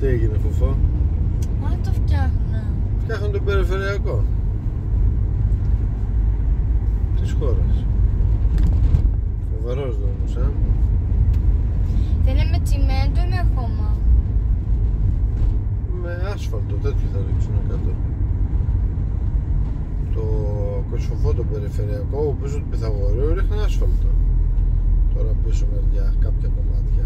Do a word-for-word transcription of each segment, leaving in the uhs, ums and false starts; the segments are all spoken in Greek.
Τι έγινε, Φωφό? Μα το φτιάχνουν. Φτιάχνουν τον περιφερειακό της χώρας. Φοβερός δρόμος, ε. Δεν είναι με τσιμέντο ή με χώμα? Με άσφαλτο, τέτοιο θα ρίξουν κάτω. Το Κωσυφοπό το περιφερειακό, ο πίσω του Πυθαγορείου ρίχνει άσφαλτο. Τώρα πίσω μεριά, κάποια κομμάτια.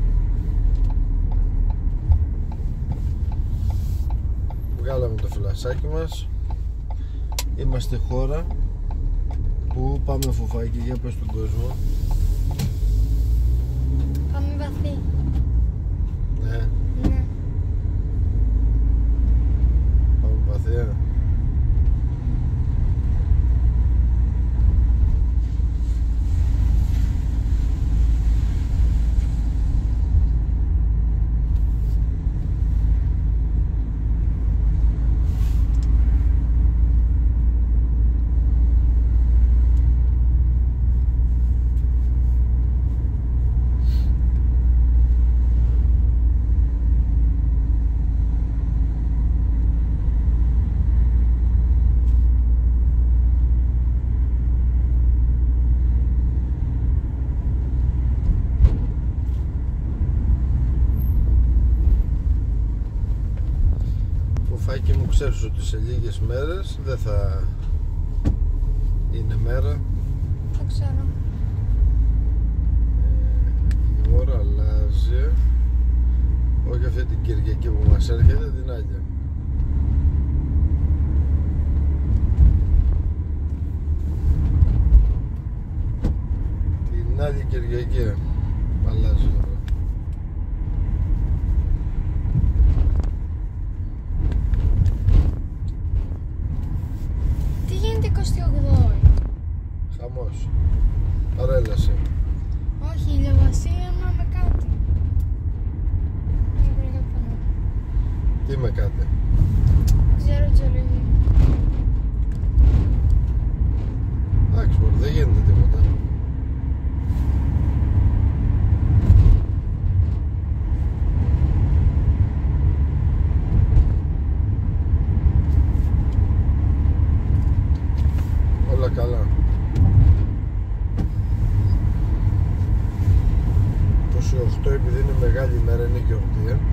Βγάλαμε το φυλασσάκι μας. Είμαστε χώρα που πάμε, Φωφάκι, για πες στον κόσμο. Πάμε βαθύ. Ναι, Ναι. πάμε βαθιά. Φωφάκι μου, ξέρεις ότι σε λίγες μέρες δεν θα είναι μέρα. Το ξέρω. ε, Η ώρα αλλάζει. Όχι αυτή την Κυριακή που μας έρχεται, την άλλη. Την άλλη Κυριακή αλλάζει η ώρα. Τι γίνεται εικοστή όγδοη? Χαμός. Παρέλαση. Όχι, ηλιοβασία μα με κάτι. Δεν βρήκα πάνω. Τι με κάτι? Ξέρω τζιολογία. Εντάξει, μωρέ, δεν γίνεται τίποτα. Όλα καλά. είκοσι οκτώ, επειδή είναι μεγάλη μέρα, είναι γιορτή, ε.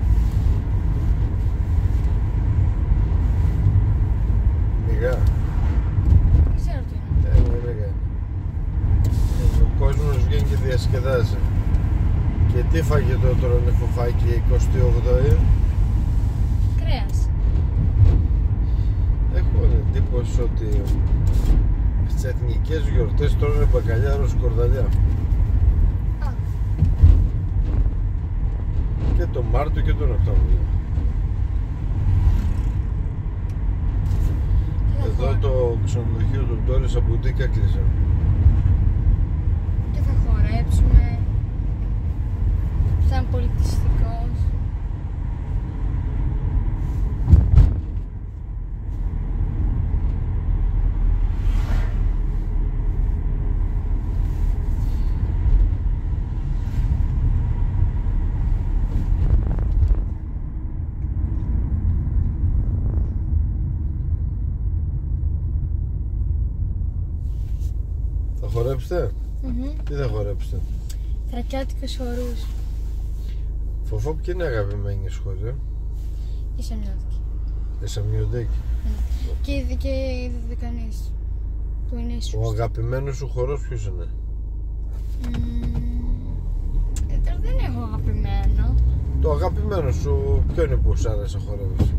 Μιγά. Δεν ξέρω τι είναι. Ε, είναι μιγά. Ε, ο κόσμος βγαίνει και διασκεδάζει. Και τι φαγητό τρώνε, Φωφάκι, εικοστή όγδοη? Κρέας. Έχω εντύπωση ότι στις εθνικές γιορτές τρώνε μπακαλιάρο σκορδαλιά. Α, Και τον Μάρτιο και τον Οκτώβριο. τι θα Εδώ χω- το ξενοδοχείο του Ντόρις Αμπουντίκα κλείσε. τι θα χορέψουμε? Σαν πολιτιστικός. Θα χορέψετε? Μμμ. Τι θα χορέψετε? Θρακιάτικους χορούς. Φωφό, ποια είναι η αγαπημένη σου χώρα? Η Σαμιώτικη. Η Σαμιωτέκη. Και η και η Δεκανής. Που είναι ίσως. Ο αγαπημένος σου χορός ποιος είναι? Ε, τώρα δεν έχω αγαπημένο. Το αγαπημένο σου ποιο είναι που σ' άρεσε να χορεύεις?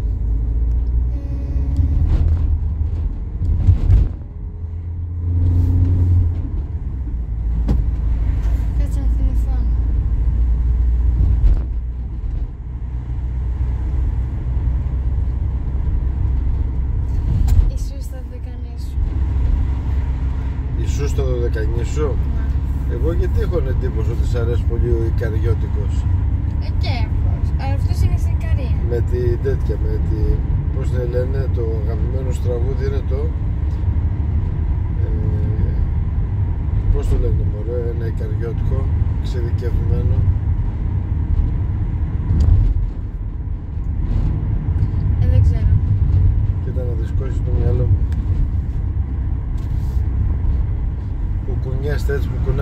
Κάτσε να θυμηθώ. Η Σούστα Δεκανής. Η Σούστα το δεκαεννιά. Να. Εγώ γιατί έχω εντύπωση ότι σ' αρέσει πολύ ο Ικαριώτικος? Ε, και αυτός. Αλλά αυτός είναι στην Ικαρία. Με τη τέτοια, με τη... πώς την λένε, το αγαπημένο σου τραγούδι είναι το... Ε, πώς το λένε, μωρέ, ένα Ικαριώτικο, εξειδικευμένο.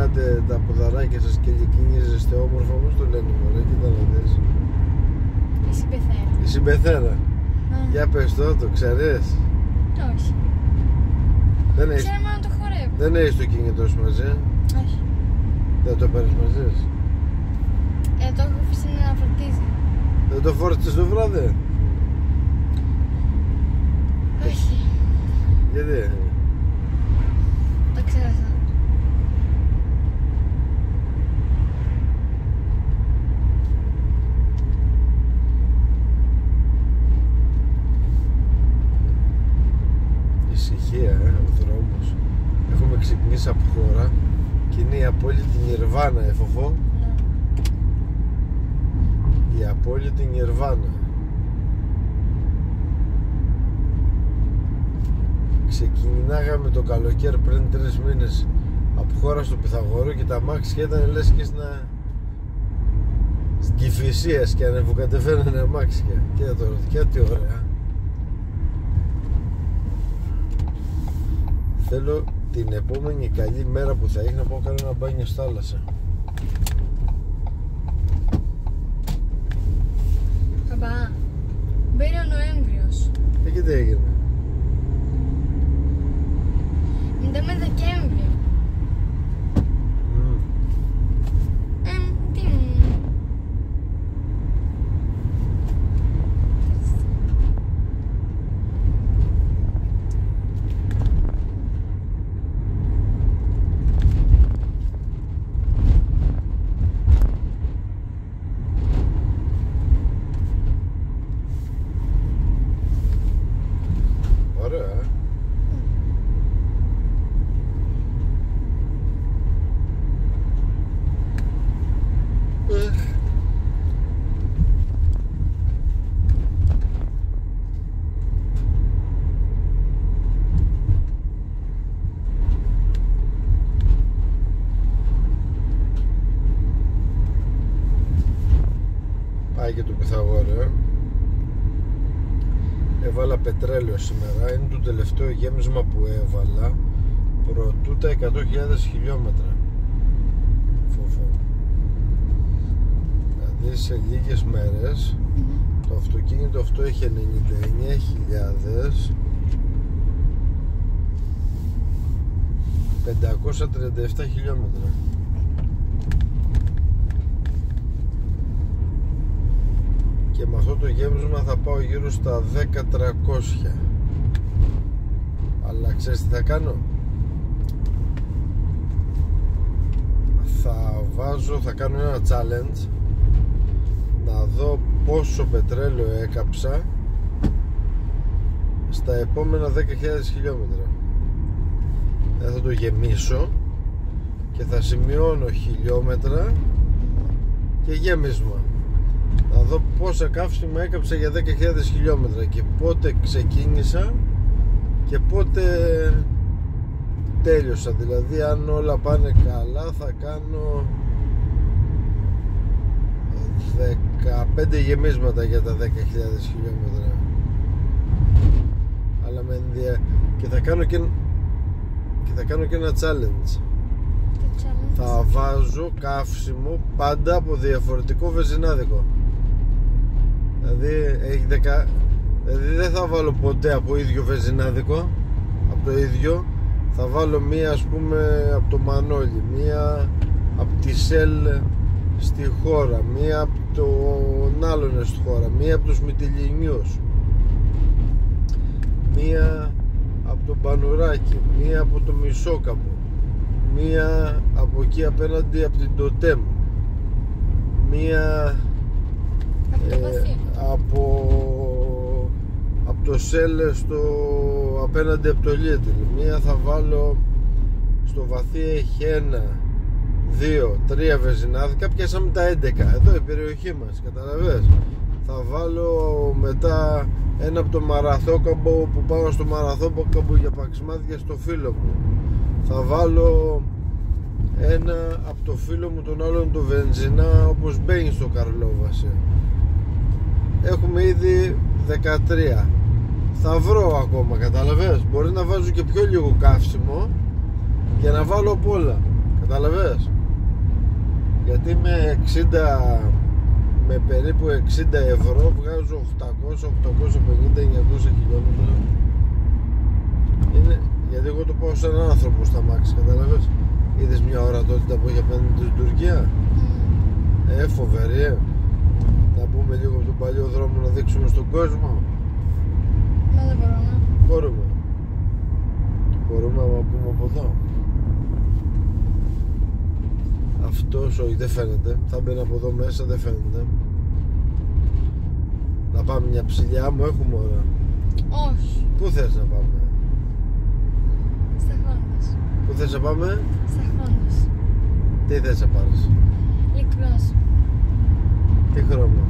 κουνάτε τα ποδαράκια σας και λυκνίζεστε όμορφα, όπως το λένε μωρέ, κοίτα να δεις. Η συμπεθέρα. Η συμπεθέρα. Α. Για πες το, το ξέρεις? Όχι. Δεν έχεις, Ξέρω μόνο το χορεύω. δεν έχεις το κινητό σου μαζί? Όχι. Δεν το παίρνεις μαζί σου? Ε, το έχω αφήσει να φορτίζει. Δεν το φόρτισες το βράδυ? Όχι. Γιατί? Το ξέχασα. Ησυχία, ε, ο δρόμος. Έχουμε ξεκινήσει από χώρα και είναι η απόλυτη Νιρβάνα, ε, Φοφό. Ναι. Η απόλυτη Νιρβάνα. Ξεκινάγαμε το καλοκαίρι πριν τρεις μήνες από χώρα στο Πυθαγόρο και τα αμάξια ήταν λες και στην στην Κηφισίας και ανεβοκατεβαίνανε αμάξια. Και τώρα, και τι ωραία. Θέλω την επόμενη καλή μέρα που θα έχει να πάω να κάνω ένα μπάνιο στη θάλασσα. Παπά, μπαίνει ο Νοέμβριος. Εκεί τι έγινε? Μετά με Δεκέμβριο. Mm. Ε, τι μου. Ωραία, ε. Πάει και το Πυθαγόρο, ε. Έβαλα πετρέλαιο σήμερα. Είναι το τελευταίο γέμισμα που έβαλα προτού τα εκατό χιλιάδες χιλιόμετρα. Φοφό. Δηλαδή σε λίγες μέρες το αυτοκίνητο αυτό έχει ενενήντα εννέα χιλιάδες πεντακόσια τριάντα επτά χιλιόμετρα. Και με αυτό το γέμισμα θα πάω γύρω στα δέκα τριακόσια. Αλλά ξέρεις τι θα κάνω? Θα βάζω, θα κάνω ένα challenge να δω πόσο πετρέλαιο έκαψα στα επόμενα δέκα χιλιάδες χιλιόμετρα. Ε, θα το γεμίσω και θα σημειώνω χιλιόμετρα και γέμισμα. Να δω πόσα καύσιμα έκαψα για δέκα χιλιάδες χιλιόμετρα και πότε ξεκίνησα και πότε τέλειωσα. Δηλαδή αν όλα πάνε καλά θα κάνω δεκαπέντε γεμίσματα για τα δέκα χιλιάδες χιλιόμετρα. Αλλά με ενδια... και θα κάνω και, και θα κάνω και ένα challenge. challenge. Θα βάζω καύσιμο πάντα από διαφορετικό βενζινάδικο. Δηλαδή, έχει δεκα... δηλαδή δεν θα βάλω ποτέ από ίδιο βενζινάδικο, από το ίδιο. Θα βάλω μία ας πούμε από το Μανώλη, μία από τη Shell στη χώρα, μία από τον άλλον στη χώρα, μία από τους Μυτιληνιούς, μία από τον Πανουράκη, μία από το Μισόκαπο, μία από εκεί απέναντι από την Τοτέμ, μία Από το ε, βαθύ. από, από το Shell στο απέναντι από το Lidl. Μία θα βάλω στο βαθύ, έχει ένα, δύο, τρία βενζινάδικα. Πιάσαμε τα έντεκα εδώ η περιοχή μας, καταλαβες. Θα βάλω μετά ένα από το Μαραθόκαμπο που πάω στο Μαραθόκαμπο για παξιμάδια στο φίλο μου. Θα βάλω ένα από το φίλο μου τον άλλον το βενζινά όπως μπαίνει στο Καρλόβαση. Έχουμε ήδη δεκατρία. Θα βρω ακόμα, καταλαβες. Μπορεί να βάζω και πιο λίγο καύσιμο για να βάλω απ' όλα. Κατάλαβες? Γιατί με εξήντα, με περίπου εξήντα ευρώ βγάζω οκτακόσια, οκτακόσια πενήντα, εννιακόσια χιλιόμετρα. Είναι, γιατί εγώ το πάω σε έναν άνθρωπο στα μάξι, κατάλαβες? Είδες μια ορατότητα που έχει απέναντι στην Τουρκία? Ε, φοβερή, ε. Θα μπούμε λίγο από τον παλιό δρόμο να δείξουμε στον κόσμο. Μα δεν μπορούμε. Μπορούμε. Μπορούμε να πούμε από εδώ. Αυτός, όχι, δεν φαίνεται. Θα μπαίνει από εδώ μέσα, δεν φαίνεται. Να πάμε μια ψηλιά μου, έχουμε ώρα. Όχι. Πού θες να πάμε? Στα Χόντας. Πού θες να πάμε? Στα Χόντας. Τι θες να πάρεις? Λικρός. Τι χρώμα?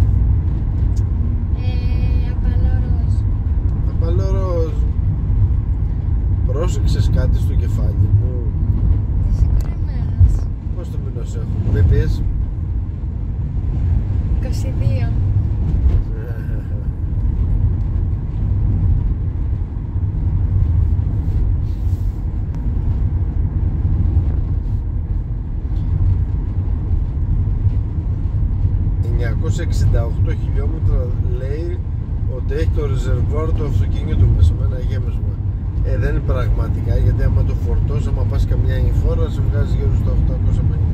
Ε, απαλό ροζ. Απαλό ροζ. Πρόσεξες κάτι στο κεφάλι μου? Τι συγχωρεμένος. Πώς το μήνος έχω? Μη πεις. είκοσι δύο. εννιακόσια εξήντα οκτώ χιλιόμετρα λέει ότι έχει το ρεζερβουάρ του αυτοκίνητου μέσα με ένα γέμισμα. Ε, δεν είναι πραγματικά, γιατί άμα το φορτώσει, άμα πας καμιά φορά, σε βγάζει γύρω στα οκτακόσια πενήντα.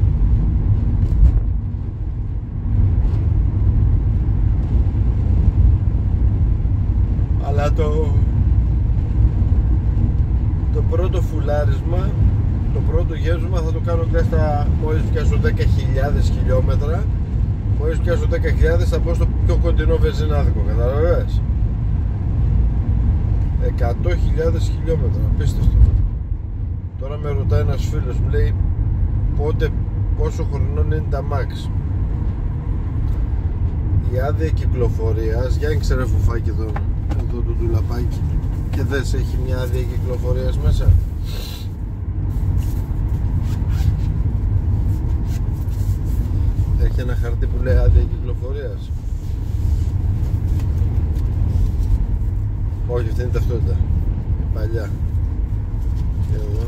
Αλλά το το πρώτο φουλάρισμα, το πρώτο γέμισμα θα το κάνω και στα μόλις πιάσω δέκα χιλιάδες χιλιόμετρα. Μόλις πιάσω δέκα χιλιάδες θα μπω στο πιο κοντινό βενζινάδικο, καταλαβαίνεις? εκατό χιλιάδες χιλιόμετρα, απίστευτο. Τώρα με ρωτάει ένας φίλος, μου λέει πότε, πόσο χρονών είναι τα Max. Η άδεια κυκλοφορίας, για άνοιξε ρε φουφάκι εδώ, εδώ το ντουλαπάκι, και δες, έχει μια άδεια κυκλοφορίας μέσα. Έχει ένα χαρτί που λέει άδεια κυκλοφορίας. Όχι, αυτή είναι η ταυτότητα. Η παλιά. Και εδώ.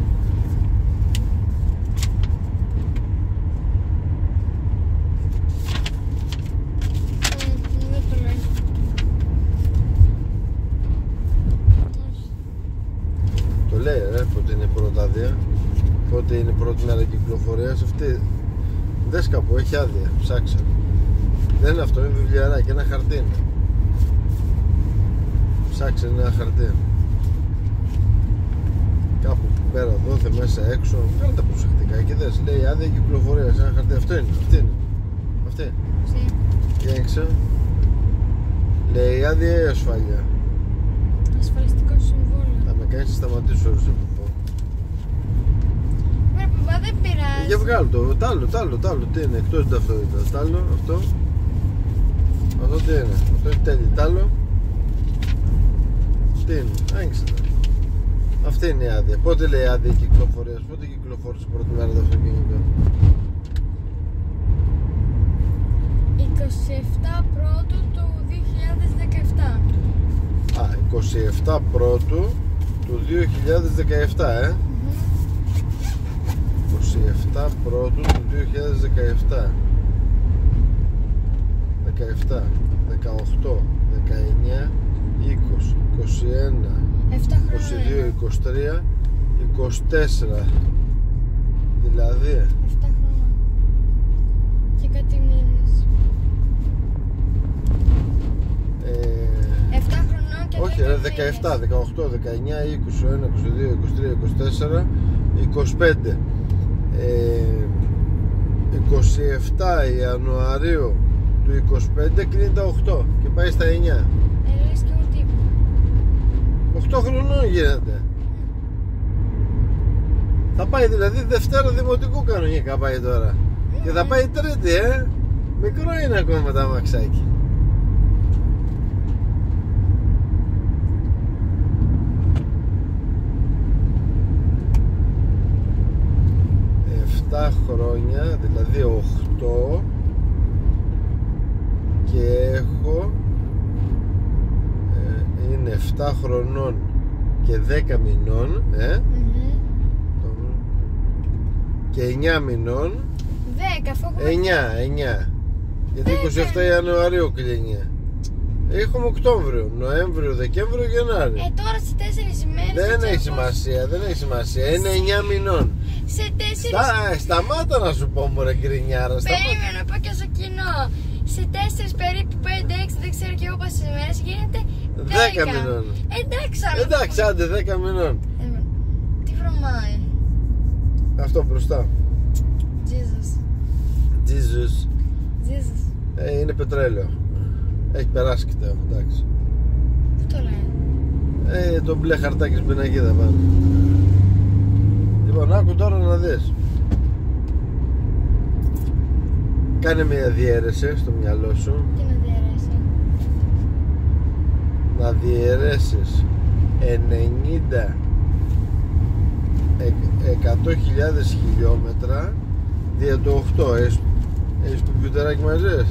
Δεν το λέει. Όχι. Το λέει ρε, πότε είναι η πρώτη άδεια. Πότε είναι η πρώτη μέρα κυκλοφορίας. Αυτή. Δες κάπου, έχει άδεια. Ψάξε. Δεν είναι αυτό, είναι βιβλιαράκι, ένα χαρτί είναι. Ψάξε ένα χαρτί. Κάπου πέρα, δόθε, μέσα, έξω. Κάνε τα προσεκτικά και δες, λέει άδεια κυκλοφορίας. Ένα χαρτί, αυτό είναι, αυτή είναι. Αυτή. Sí. Για έξω. Λέει άδεια ή ασφάλεια? Ασφαλιστικό συμβόλαιο. Θα με κάνεις να σταματήσω όσο να πω. Ρε παπά, δεν πειράζει. Για βγάλω το, τ' άλλο, τ' άλλο, τ' άλλο, τι είναι, εκτός την ταυτότητα. Τ' άλλο, αυτό. Αυτό τι είναι, αυτό είναι τέλειο. Τ' άλλο. Τι είναι, άγγιξε το. Αυτή είναι η άδεια. Πότε λέει άδεια κυκλοφορίας, πότε κυκλοφόρησε πρώτη μέρα το αυτοκίνητο? είκοσι επτά πρώτου του δύο χιλιάδες δεκαεπτά. Α, είκοσι επτά πρώτου του δύο χιλιάδες δεκαεπτά, ε. Mm-hmm. είκοσι επτά πρώτου του δύο χιλιάδες δεκαεπτά. δεκαεπτά, δεκαοκτώ, δεκαεννιά, είκοσι, είκοσι ένα, επτά είκοσι δύο, χρόνια. είκοσι τρία, είκοσι τέσσερα. Δηλαδή επτά χρόνια. Και κάτι μήνες. ε, επτά χρονών και όχι ρε, δεκαεπτά, δεκαοκτώ, δεκαεννιά, είκοσι ένα, είκοσι δύο, είκοσι τρία, είκοσι τέσσερα, είκοσι πέντε. ε, είκοσι επτά Ιανουαρίου του είκοσι πέντε κλείνει τα οκτώ και πάει στα εννιά. Ε, λες και εγώ τι είπα. οκτώ χρονών γίνεται. Θα πάει δηλαδή Δευτέρα Δημοτικού κανονικά πάει τώρα. Και θα πάει Τρίτη, ε. Μικρό είναι ακόμα το αμαξάκι. επτά χρόνια, δηλαδή οκτώ, και έχω ε, είναι επτά χρονών και δέκα μηνών, ε. Mm-hmm. και εννιά μηνών. Δέκα, αφού έχουμε... εννιά, εννιά. Γιατί είκοσι επτά Ιανουαρίου κλείνει. Έχουμε Οκτώβριο, Νοέμβριο, Δεκέμβριο, Γενάρη. Ε, τώρα σε τέσσερις ημέρες. Δεν έχει σημασία, δεν έχει σημασία. Είναι εννιά μηνών. Σε τέσσερις... Στα, σταμάτα να σου πω μωρέ γκρινιάρα. Περίμενα να πω και στο κοινό. Σε τέσσερις περίπου, πέντε, έξι, δεν ξέρω και εγώ πόσες ημέρες γίνεται. Δέκα μηνών. Εντάξει, Εντάξει, άντε δέκα μηνών. Ε, τι βρωμάει. Αυτό μπροστά. Jesus. Jesus. Jesus. Ε, είναι πετρέλαιο. Έχει περάσει κοιτάω, εντάξει. Πού το λένε? Ε, το μπλε χαρτάκι στην πινακίδα πάνω. Λοιπόν, άκου τώρα να δεις. Κάνε μια διαίρεση στο μυαλό σου. Τι να διαιρέσει? Να διαιρέσεις ενενήντα εκατό χιλιάδες χιλιόμετρα δια το οκτώ. Έχεις, έχεις κομπιουτεράκι μαζί?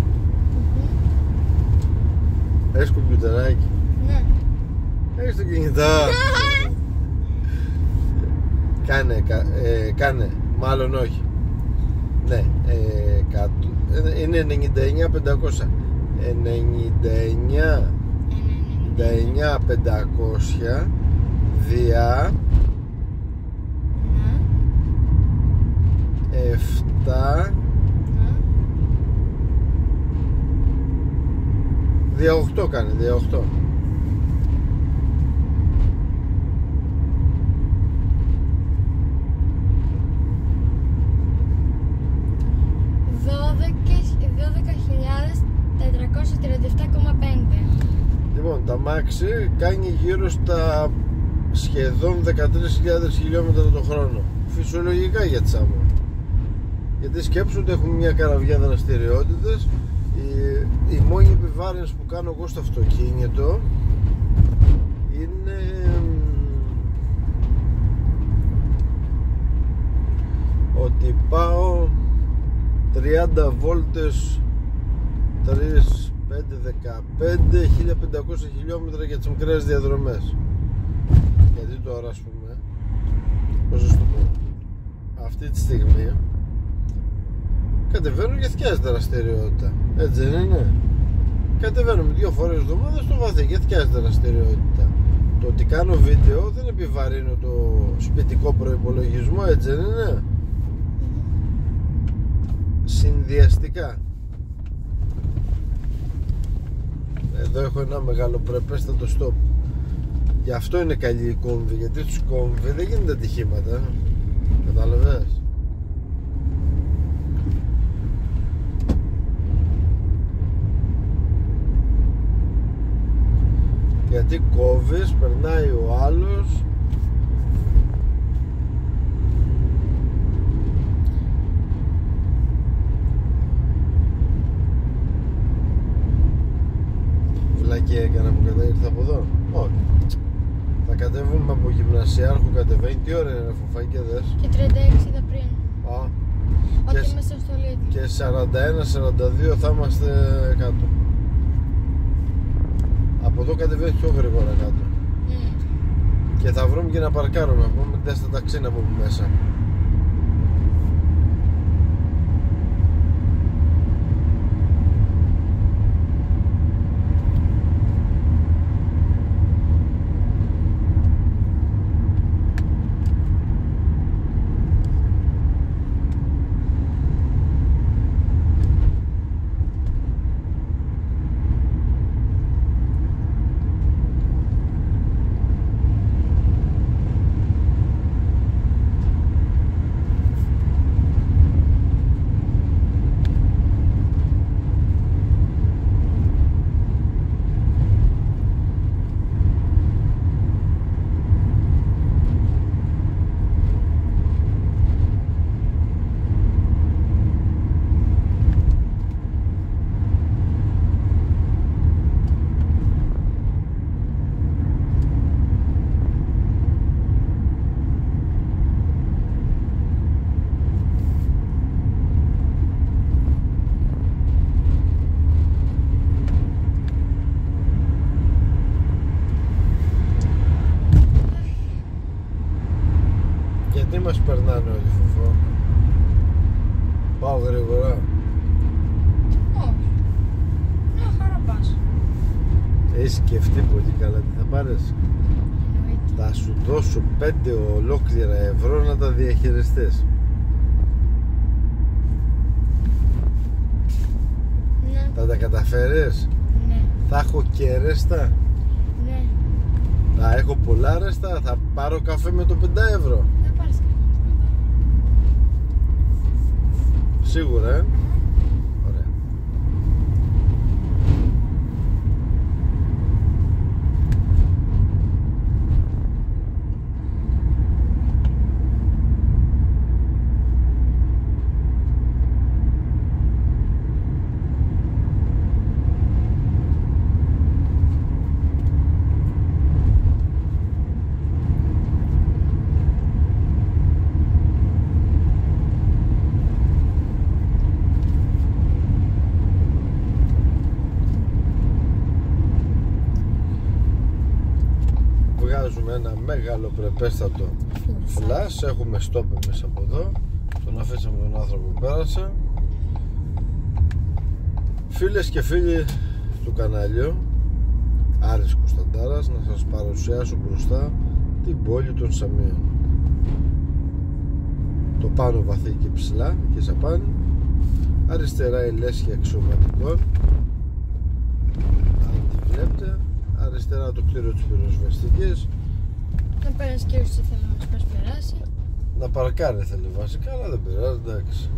Έχεις κομπιουτεράκι? Ναι. Έχεις το κινητό? Κάνε, ε, κάνε, μάλλον όχι. Ναι, ε, κατ, είναι ενενήντα εννιά πεντακόσια. ενενήντα εννιά πεντακόσια δια επτά δια οκτώ κάνει, δια οκτώ. δώδεκα χιλιάδες τετρακόσια τριάντα επτά κόμμα πέντε. Λοιπόν, τα μάξι κάνει γύρω στα σχεδόν δεκατρείς χιλιάδες χιλιόμετρα το χρόνο. Φυσιολογικά για τσάμο. Γιατί σκέψου ότι έχουμε μια καραβιά δραστηριότητες. Η, η μόνη επιβάρυνση που κάνω εγώ στο αυτοκίνητο είναι ότι πάω τριάντα βόλτες, τρία, πέντε, δεκαπέντε, χίλια πεντακόσια χιλιόμετρα για τις μικρές διαδρομές. Γιατί τώρα, ας πούμε, πώς θα σου το πω, αυτή τη στιγμή κατεβαίνω για θκιάς δραστηριότητα, έτσι δεν είναι? Κατεβαίνουμε δύο φορές εβδομάδα στο βαθύ για θκιάς δραστηριότητα. Το ότι κάνω βίντεο δεν επιβαρύνω το σπιτικό προϋπολογισμό, έτσι δεν είναι? Συνδυαστικά. Εδώ έχω ένα μεγάλο πρεπέστατο stop. Γι' αυτό είναι καλή η κόμβη, γιατί στους κόμβοι δεν γίνονται ατυχήματα. Κατάλαβες? Γιατί κόβεις, περνάει ο άλλος. Βλακή έκανα που κατά ήρθα από εδώ. Όχι. Θα κατέβουμε από Γυμνασιάρχου, κατεβαίνει. Τι ώρα είναι φοφάει και δες? Και τριάντα έξι είδα πριν. Α. Ότι είμαστε στο Lidl. Και σαράντα ένα σαράντα δύο θα είμαστε κάτω. Από εδώ κατεβαίνει πιο γρήγορα κάτω. Mm. Και θα βρούμε και να παρκάρουμε. Πούμε τέστα ταξί να πούμε μέσα. ή μας περνάνε όλοι, Φωφό? Πάω γρήγορα. Όχι. Μια χαρά πας. Έχεις σκεφτεί πολύ καλά τι θα πάρεις? Εννοείται. Θα σου δώσω πέντε ολόκληρα ευρώ να τα διαχειριστείς. Ναι. Θα τα καταφέρεις? Ναι. Θα έχω και ρέστα? Ναι. Θα έχω πολλά ρέστα? Θα πάρω καφέ με το πέντε ευρώ? Δεν πάρεις κανένα. Σίγουρα, ε? Ωραία. Βγάζουμε ένα μεγάλο πρεπέστατο φλάς. Έχουμε stop μέσα από εδώ. Τον αφήσαμε τον άνθρωπο που πέρασε. Φίλες και φίλοι του καναλιού Άρης Κωνσταντάρας, να σας παρουσιάσω μπροστά την πόλη των Σαμίων. Το πάνω βαθύ και ψηλά και σαπάνι. Αριστερά η λέσχη αξιωματικών, αν τη βλέπετε. Αριστερά το κτίριο της πυροσβεστικής. Να πέρασε και όσοι θέλω να μας περάσει. Να παρκάρει θέλει βασικά, αλλά δεν πειράζει, εντάξει.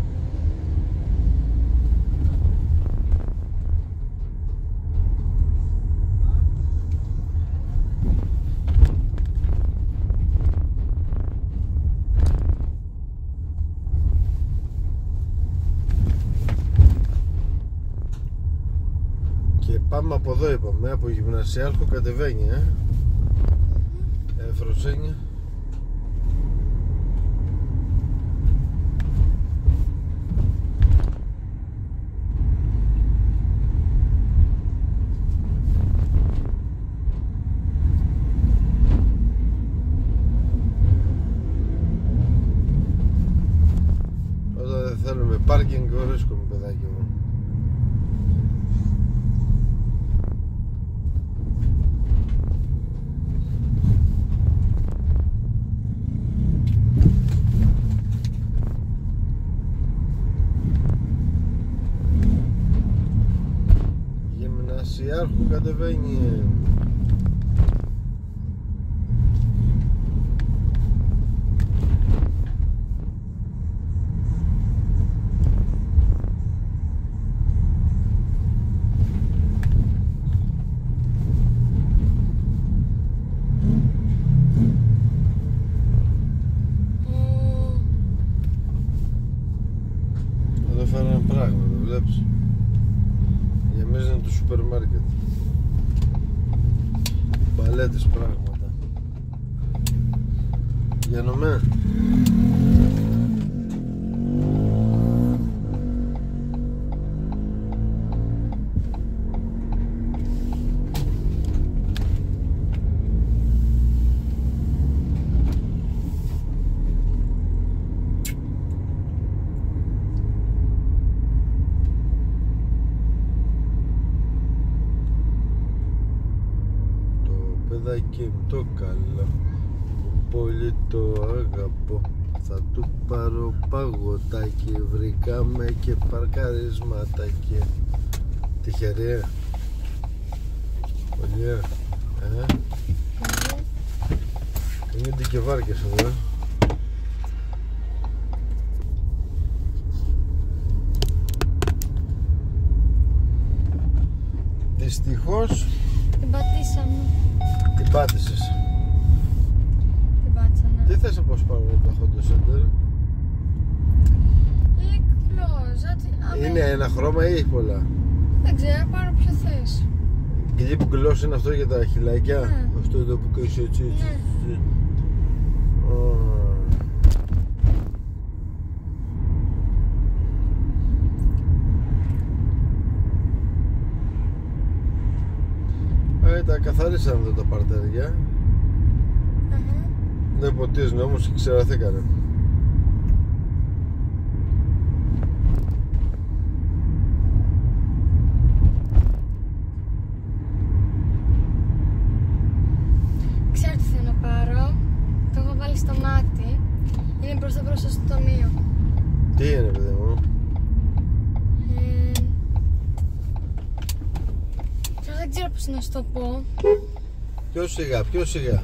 Και πάμε από εδώ, είπαμε, από Γυμνασιάρχο κατεβαίνει, ε. Εφροσύνη. Όταν δεν θέλουμε πάρκινγκ, βρίσκουμε, παιδάκι μου. Γυμνασιάρχου κατεβαίνει. Εδώ φέρνουν πράγματα, βλέπεις. Γεμίζουν το σούπερ μάρκετ. Μπαλέτες, πράγματα. Γιανομέ. Παιδάκι μου το καλό, πολύ το αγαπώ. Θα του πάρω παγωτάκι, βρήκαμε και παρκαρισματάκι. Τυχερή, ε. Πολύ, ε. ε. Είναι και βάρκες εδώ, ε. Δυστυχώς Την πατήσαμε. την πάτησες. Την πάτησα, ναι. Τι θες να πώς πάρω από το Honda Center? Ή Είναι ένα χρώμα ή έχει πολλά? Δεν ξέρω, πάρω ποιο θες. Lip gloss είναι αυτό για τα χυλάκια? Ναι. Αυτό εδώ που κάνεις έτσι, έτσι, Ναι. έτσι. Α, τα καθαρίσαμε εδώ τα παρτέρια. Αχα. Δεν ποτίζουν όμως και ξεραθήκανε. Ξέρω τι θέλω να πάρω. Το έχω βάλει στο μάτι. Είναι προς το προσωστομείο. Τι είναι, παιδί μου? Ε, τώρα δεν ξέρω πώς να σου το πω. Πιο σιγά, πιο σιγά.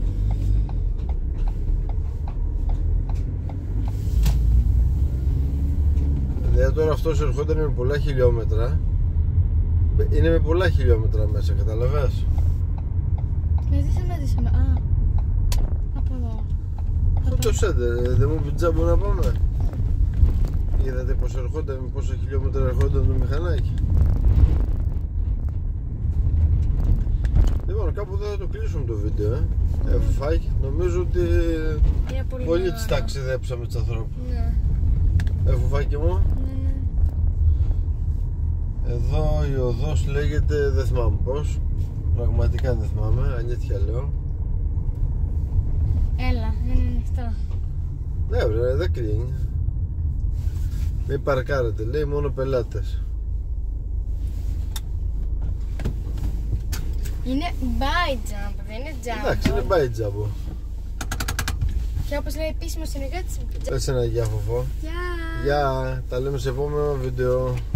Δηλαδή τώρα αυτός ερχόταν με πολλά χιλιόμετρα. Είναι με πολλά χιλιόμετρα μέσα, καταλαβαίνεις? Μετρήσαμε, μετρήσαμε. Α, από εδώ. Αυτό το σέντερ, δεν μου πει τζάμπο να πάμε? Είδατε πως ερχόταν, με πόσα χιλιόμετρα ερχόταν το μηχανάκι? Λοιπόν, κάπου εδώ θα το κλείσουμε το βίντεο, ε. Mm. Εφάκι, νομίζω ότι πολύ, πολύ τις ταξιδέψαμε τους ανθρώπους. Ναι. Εφουφάκι μου. Ναι, ναι. Εδώ η οδός λέγεται, δεν θυμάμαι πως. Πραγματικά δεν θυμάμαι, αλήθεια λέω. Έλα, είναι ανοιχτό. Ναι βρε, δεν κλείνει. Μην παρκάρετε, λέει μόνο πελάτες. Είναι by jump, δεν είναι jump. Εντάξει, είναι by jump. Και όπως λέει επίσημος συνεργάτης. Πες ένα γεια Φοφό. Γεια. Γεια, τα λέμε σε επόμενο βίντεο.